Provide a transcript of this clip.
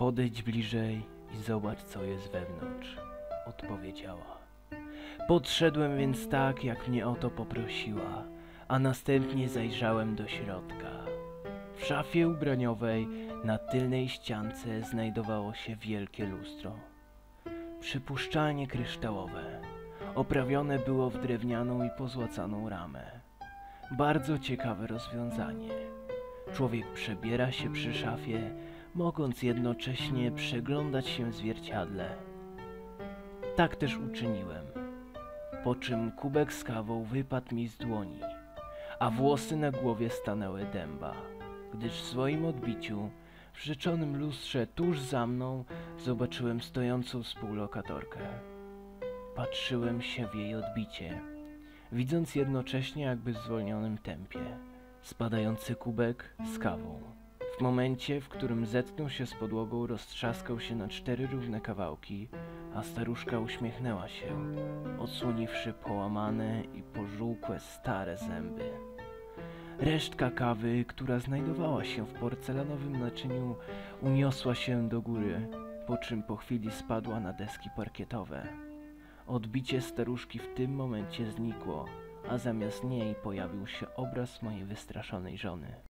Podejdź bliżej i zobacz, co jest wewnątrz, odpowiedziała. Podszedłem więc tak, jak mnie o to poprosiła, a następnie zajrzałem do środka. W szafie ubraniowej na tylnej ściance znajdowało się wielkie lustro. Przypuszczalnie kryształowe. Oprawione było w drewnianą i pozłacaną ramę. Bardzo ciekawe rozwiązanie. Człowiek przebiera się przy szafie, mogąc jednocześnie przeglądać się w zwierciadle. Tak też uczyniłem, po czym kubek z kawą wypadł mi z dłoni, a włosy na głowie stanęły dęba, gdyż w swoim odbiciu w rzeczonym lustrze tuż za mną zobaczyłem stojącą współlokatorkę. Patrzyłem się w jej odbicie, widząc jednocześnie jakby w zwolnionym tempie spadający kubek z kawą. W momencie, w którym zetknął się z podłogą, roztrzaskał się na 4 równe kawałki, a staruszka uśmiechnęła się, odsłoniwszy połamane i pożółkłe stare zęby. Resztka kawy, która znajdowała się w porcelanowym naczyniu, uniosła się do góry, po czym po chwili spadła na deski parkietowe. Odbicie staruszki w tym momencie znikło, a zamiast niej pojawił się obraz mojej wystraszonej żony.